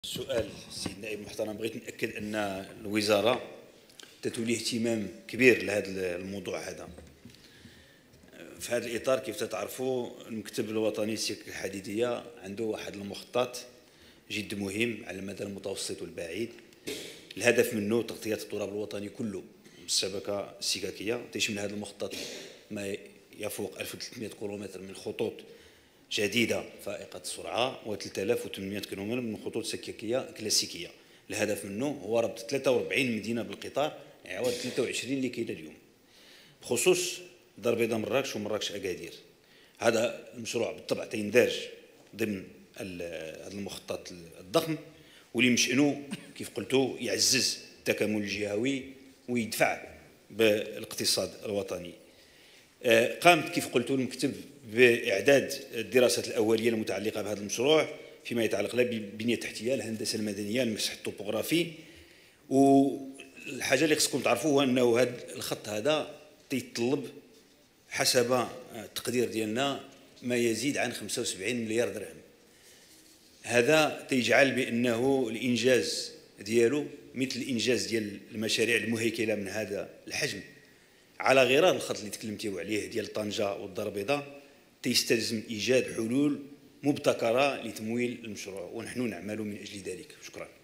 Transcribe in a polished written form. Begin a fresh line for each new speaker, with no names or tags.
السؤال سيد النائب المحترم، بغيت نأكد أن الوزارة تتولي اهتمام كبير لهذا الموضوع هذا. في هذا الإطار كيف تعرفوا المكتب الوطني للسكك الحديدية عنده واحد المخطط جد مهم على المدى المتوسط والبعيد. الهدف منه تغطية التراب الوطني كله بالشبكة السككية. تيشمل هذا المخطط ما يفوق 1300 كيلومتر من خطوط جديدة فائقة السرعة و 3800 كيلومتر من خطوط سككية كلاسيكية. الهدف منه هو ربط 43 مدينة بالقطار عوض 23 اللي كاينة اليوم. بخصوص دار البيضاء مراكش ومراكش أكادير، هذا المشروع بالطبع تيندرج ضمن هذا المخطط الضخم واللي مشأنه كيف قلتوا يعزز التكامل الجهوي ويدفع بالاقتصاد الوطني. قامت كيف قلتوا المكتب بإعداد الدراسات الأولية المتعلقة بهذا المشروع فيما يتعلق بالبنية التحتية، الهندسة المدنية، المسح الطوبوغرافي. والحاجة اللي خصكم تعرفوا هو أنه هذا الخط هذا تيتطلب حسب التقدير ديالنا ما يزيد عن 75 مليار درهم. هذا تيجعل بأنه الإنجاز ديالو مثل الإنجاز ديال المشاريع المهيكلة من هذا الحجم على غرار الخط اللي تكلمتيو عليه ديال طنجة والدار البيضاء تيستلزم إيجاد حلول مبتكرة لتمويل المشروع، ونحن نعمل من أجل ذلك. شكرا.